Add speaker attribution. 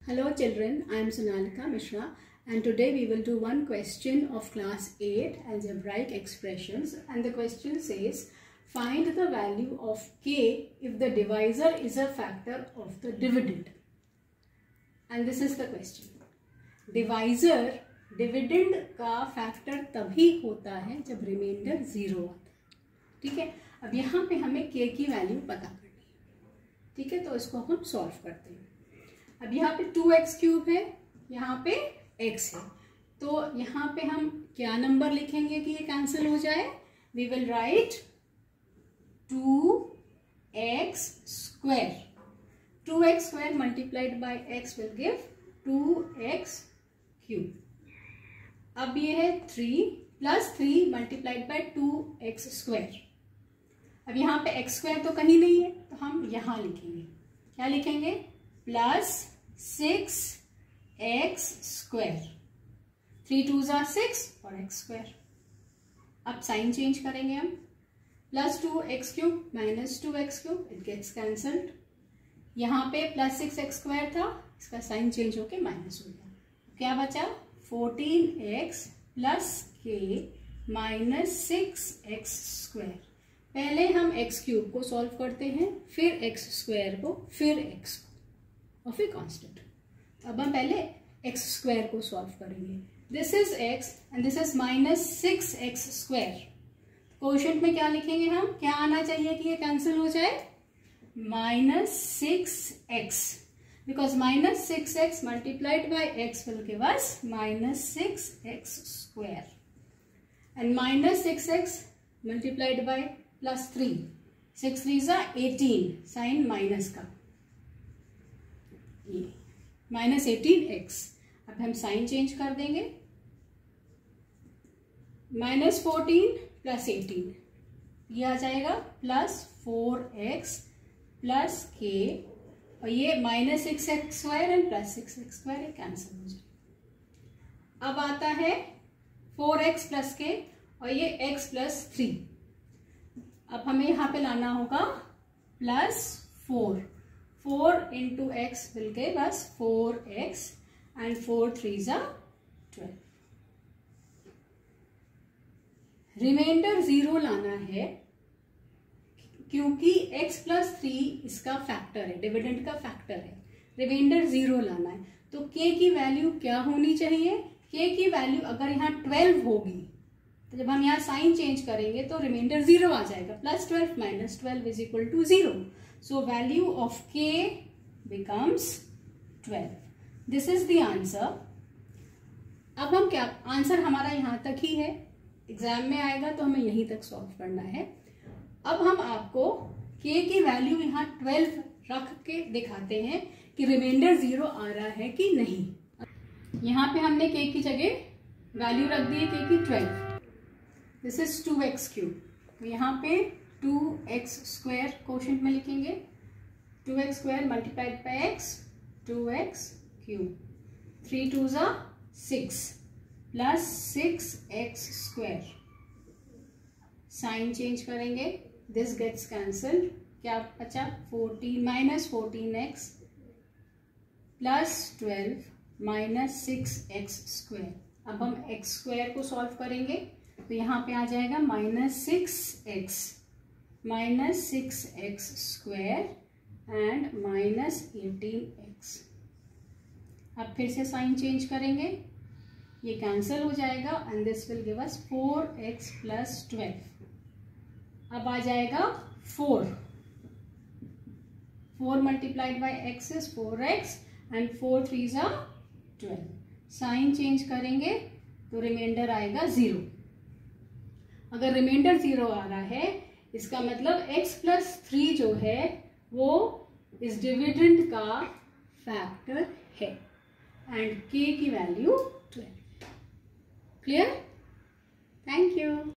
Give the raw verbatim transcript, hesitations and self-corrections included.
Speaker 1: Hello children, I am Sonalika Mishra and today we will do one question of class eight algebraic expressions, and the question says find the value of k if the divisor is a factor of the dividend. And this is the question. Divisor dividend का factor तभी होता है जब remainder zero आता है. ठीक है, अब यहाँ पे हमें k की वैल्यू पता करनी है. ठीक है, तो इसको हम सॉल्व करते हैं. अब यहाँ पे टू एक्स क्यूब है, यहाँ पे x है, तो यहाँ पे हम क्या नंबर लिखेंगे कि ये कैंसिल हो जाए. We will write two x square. Two x square multiplied by x will give two x cube. अब ये है three plus three multiplied by two x square. अब यहाँ पे एक्स स्क्वायर तो कहीं नहीं है, तो हम यहाँ लिखेंगे. क्या लिखेंगे? Plus six x square. Three two ज़ा सिक्स और एक्स स्क्वायर. अब साइन चेंज करेंगे हम. Plus two x cube minus two x cube, it gets cancelled. यहाँ पे प्लस सिक्स एक्स स्क्वायर था, इसका साइन चेंज होके माइनस हो गया. क्या बचा? फोर्टीन एक्स प्लस के माइनस सिक्स एक्स स्क्वायर. पहले हम एक्स क्यूब को सॉल्व करते हैं, फिर एक्स स्क्वायर को, फिर एक्स को और फिर कांस्टेंट. अब हम पहले एक्स स्क्वायर को सॉल्व करेंगे. This is x and this is minus six x square. Quotient में क्या लिखेंगे हम? क्या आना चाहिए कि ये कैंसिल हो जाए? Minus six x. Because minus six x multiplied by x will give us minus six x square. And minus six x multiplied by plus three. six threes are eighteen. Sign minus का. ये minus eighteen x. अब हम sign change कर देंगे. minus fourteen plus eighteen. ये आ जाएगा plus four x plus k. और ये minus six x square and plus six x square cancel हो जाए. अब आता है फोर एक्स प्लस के और ये x प्लस थ्री. अब हमें यहाँ पे लाना होगा plus four. Four into x will give us four x and four three ज़ा ट्वेल्व. रिमाइंडर जीरो लाना है क्योंकि x प्लस थ्री इसका फैक्टर है, डिविडेंड का फैक्टर है. रिमाइंडर जीरो लाना है, तो k की वैल्यू क्या होनी चाहिए? k की वैल्यू अगर यहाँ ट्वेल्व होगी तो जब हम यहाँ साइन चेंज करेंगे तो रिमाइंडर जीरो आ जाएगा. Plus twelve minus twelve is equal to zero. So value of k becomes twelve. This is the answer. अब हम क्या, आंसर हमारा यहाँ तक ही है. एग्जाम में आएगा तो हमें यहीं तक सॉल्व करना है. अब हम आपको k की वैल्यू यहाँ ट्वेल्व रख के दिखाते हैं कि रिमाइंडर जीरो आ रहा है कि नहीं. यहाँ पे हमने k की जगह वैल्यू रख दी है k की twelve. This is two x cube. तो यहाँ पे टू एक्स स्क्वायर कोशेंट में लिखेंगे. Two x square multiplied by x, two x cube. Three two ज़ा six plus six x square. Sign change करेंगे. This gets cancelled. क्या बचा? Fourteen minus fourteen x plus twelve minus six x square. अब हम x square को solve करेंगे तो यहाँ पे आ जाएगा minus six x minus six x square and minus eighteen x. अब फिर से साइन चेंज करेंगे, ये कैंसिल हो जाएगा and this will give us four x plus twelve. अब आ जाएगा four. Four multiplied by x is four x and four three ज़ा ट्वेल्व. साइन चेंज करेंगे तो रिमाइंडर आएगा जीरो. अगर रिमाइंडर जीरो आ रहा है इसका मतलब x प्लस थ्री जो है वो इस डिविडेंड का फैक्टर है एंड k की value twelve. Clear? Thank you.